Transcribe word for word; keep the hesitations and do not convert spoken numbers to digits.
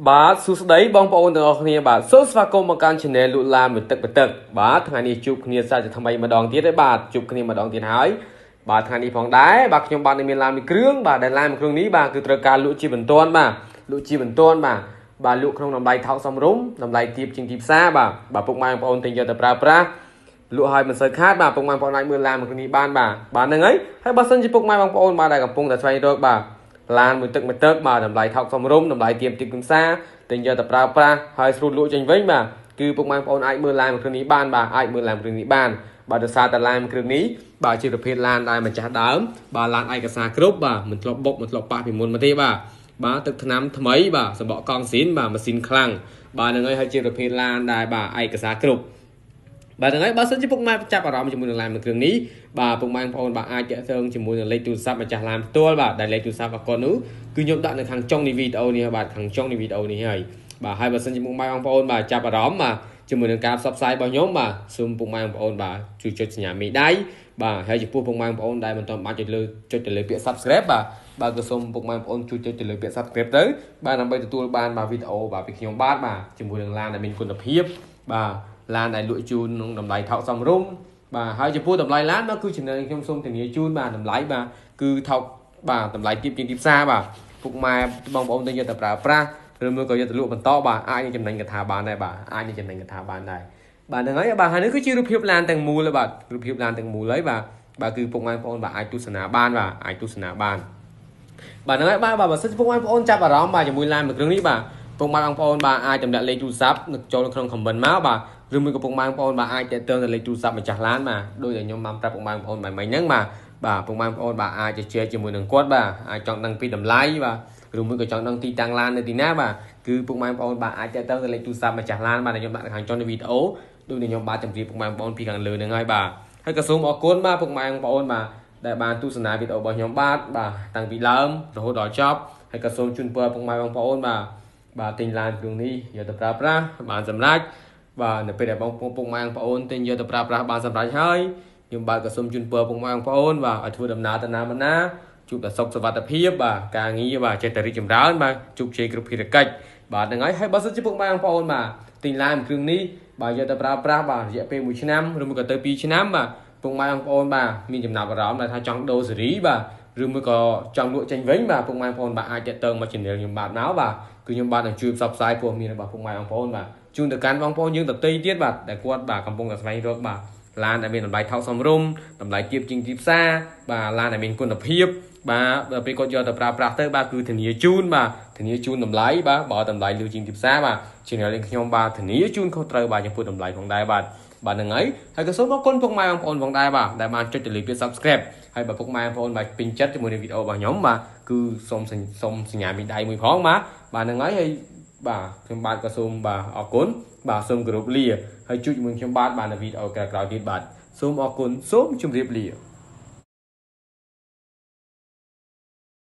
បាទសួស្តីបងប្អូនទាំងអស់គ្នាបាទសូមស្វាគមន៍មកកាន់ channel លូឡាមួយទឹកមួយទឹកបាទថ្ងៃនេះជួបគ្នាសាជាថ្មីម្ដងទៀតហើយបាទជួបគ្នាម្ដងទៀតហើយបាទថ្ងៃនេះផងដែរបាទខ្ញុំបាទមានឡានមួយគ្រឿងបាទដែលឡានមួយគ្រឿងនេះបាទគឺត្រូវការលក់ជាបន្ទាន់បាទលក់ជាបន្ទាន់បាទបាទលក់ក្នុងតម្លៃថោកសមរម្យតម្លៃទាបជាងទីផ្សារបាទបាទពុកម៉ែបងប្អូនទិញយកទៅប្រើប្រាស់លក់ឲ្យមិនសូវខាតបាទពុកម៉ែបងប្អូនអាចមើលឡានមួយគ្រឿងនេះបានបាទបាទហ្នឹងហើយហើយបើសិនជាពុកម៉ែបងប្អូនបាទដែលកំពុងតែស្វែងរកបាទឡានមួយទឹកមួយទឹកបាទតម្លៃថោកសមរម្យតម្លៃទាបទីផ្សារទិញយកទៅប្រើប្រាស់ហើយស្រួលលក់ចេញវិញបាទគឺពុកម៉ែបងប្អូនអាចមើលឡានមួយគ្រឿងនេះបានបាទអាចមើលឡានមួយគ្រឿងនេះបានបាទដោយសារតែឡានមួយគ្រឿងនេះបាទជាប្រភេទឡានដែលម្ចាស់ដើមបាទឡានឯកសារគ្រប់បាទមិនធ្លាប់បុកមិនធ្លាប់ប៉ះពីមុនមកទេបាទបាទទឹកថ្នាំថ្មីបាទសម្បកកង់ស៊ីនបាទម៉ាស៊ីនខ្លាំងបាទហ្នឹងហើយហើយជាប្រភេទឡានដែលបាទឯកសារគ្រប់បាទហ្នឹងហើយបើសិនជាពុកម៉ែចាប់អារម្មណ៍ជាមួយនឹងឡានមួយគ្រឿងនេះបាទពុកម៉ែបងប្អូនបាទអាចតាក់ទងជាមួយនឹងលេខទូរស័ព្ទម្ចាស់ឡានផ្ទាល់បាទដែលលេខទូរស័ព្ទរបស់គាត់នោះគឺខ្ញុំដាក់នៅខាងចុងនៃវីដេអូនេះបាទខាងចុងនៃវីដេអូនេះហើយបាទហើយបើសិនជាពុកម៉ែបងប្អូនបាទចាប់អារម្មណ៍បាទជាមួយនឹងការផ្សព្វផ្សាយរបស់ខ្ញុំបាទសូមពុកម៉ែបងប្អូនបាទជួយចុចសញ្ញាមេដៃបាទហើយចំពោះពុកម៉ែបងប្អូនដែលមិនទាន់បានចុចលើចុចទៅលើពាក្យ Subscribe បាទបាទក៏សូមពុកម៉ែបងប្អូនជួយចុចទៅលើពាក្យ Subscribe ទៅបាទដើម្បីទទួលបានបាទវីដេអូបាទពីខ្ញុំបាទបាទជាមួយនឹងឡានដែលមានគុណភាពបាទឡានដែលលក់ជូនក្នុងតម្លៃថោកសមរម្យបាទហើយចំពោះតម្លៃឡានមកគឺចំណេញខ្ញុំសូមធានាជូនបាទតម្លៃបាទគឺថោកបាទតម្លៃទាបជាងទីផ្សារបាទពុកម៉ែបងប្អូនទិញយកទៅប្រើប្រាស់ឬមួយក៏យកទៅលក់បន្តបាទអាចនឹងចំណេញកថាបានដែរបាទអាចនឹងចំណេញកថាបានដែរបាទហ្នឹងហើយបាទហើយនេះគឺជារូបភាពឡានទាំងមូលបាទរូបភាពឡានទាំងមូលហើយបាទបាទគឺពុកម៉ែបងប្អូនបាទអាចទស្សនាបានបាទអាចទស្សនាបានបាទហ្នឹងហើយបាទបើសិនពុកម៉ែបងប្អូនចាប់អារម្មណ៍បាទជាមួយឡានមួយគ្រឿងនេះបាទពុកម៉ែបងប្អូនបាទអាចតម្លាក់លេខទូរស័ព្ទចូលក្នុង comment មកបាទឬមួយក៏ពុកម៉ែបងប្អូនបាទអាចតាក់ទងទៅលេខទូរស័ព្ទម្ចាស់ឡានបាទដោយតែខ្ញុំបានប្រាប់ពុកម៉ែបងប្អូនបែបមិញហ្នឹងបាទបាទពុកម៉ែបងប្អូនបាទអាចជជែកជាមួយនឹងគាត់បាទអាចចង់ដឹងពីតម្លៃបាទឬមួយក៏ចង់ដឹងទីតាំងឡាននៅទីណាបាទគឺពុកម៉ែបងប្អូនបាទអាចតាក់ទងទៅលេខទូរស័ព្ទម្ចាស់ឡានបាទខ្ញុំដាក់នៅខាងចុងនៃវីដេអូដូចខ្ញុំបាទជម្រាបពុកម៉ែបងប្អូនពីខាងលើហ្នឹងហើយបាទហើយក៏សូមអរគុណបាទពុកម៉ែបងប្អូនបាទដែលបានទស្សនាវីដេអូរបស់ខ្ញុំបាទបាទតាំងពីដើមរហូតដល់ចប់ហើយក៏សូមជូនពរពុកម៉ែបងប្អូនបាទបាទទិញឡានគ្រឿងនេះយកទៅប្រើប្រាស់បានសម្រេចបាទនៅពេលដែលបងពុកម៉ែបងប្អូនទិញយកទៅប្រើប្រាស់បានសម្រេចហើយខ្ញុំបាទក៏សូមជូនពរពុកម៉ែបងប្អូនបាទឲ្យធ្វើដំណើរទៅណាមកណាជួបតែសុខសុវត្ថិភាពបាទការងារបាទចេះតែរីកចម្រើនបាទជោគជ័យគ្រប់ភារកិច្ចបាទហ្នឹងហើយហើយបើសិនជាពុកម៉ែបងប្អូនបាទទិញឡានគ្រឿងនេះបាទយកទៅប្រើប្រាស់បាទរយៈពេលមួយឆ្នាំឬមួយក៏ទៅពីរឆ្នាំបាទពុកម៉ែបងប្អូនបាទមានចំណាប់អារម្មណ៍ថាចង់ដូរស៊េរីបាទឬមួយក៏ចង់លក់ចេញវិញបាទពុកម៉ែបងប្អូនបាទអាចតាក់ទងមក channel ខ្ញុំបាទមកបាទគឺខ្ញុំបាទនឹងជួយផ្សព្វផ្សាយព័ត៌មានរបស់ពុកម៉ែបងប្អូនបាទជូនទៅកាន់បងប្អូនយើងដទៃទៀតបាទដែលគាត់បាទកំពុងតែស្វែងរកបាទឡានដែលមានតម្លៃថោកសមរម្យតម្លៃទាបជាងទីផ្សារបាទឡានដែលមានគុណភាពបាទដល់ពេលគាត់យកទៅប្រើប្រាស់ទៅបាទគឺធានាជូនបាទធានាជូនតម្លៃបាទបើតម្លៃលើជាងទីផ្សារបាទ channel នេះខ្ញុំបាទធានាជូនខុសត្រូវបាទចំពោះតម្លៃផងដែរបាទបាទហ្នឹងហើយហើយក៏សូមអរគុណពុកម៉ែបងប្អូនផងដែរបាទដែលបានចុចទៅលើពាក្យ Subscribe ហើយបើពុកម៉ែបងប្អូនបាទពេញចិត្តជាមួយនឹងវីដេអូរបស់ខ្ញុំបាទគឺសូមសូមសញ្ញាមេដៃមួយផងបាទបាទហ្នឹងហើយហើយបាទខ្ញុំបាទក៏សូមបាទអរគុណបាទសូមគោរពលាហើយជួបជាមួយខ្ញុំបាទបាទនៅវីដេអូក្រោយៗទៀតបាទសូមអរគុណសូមជម្រាបលា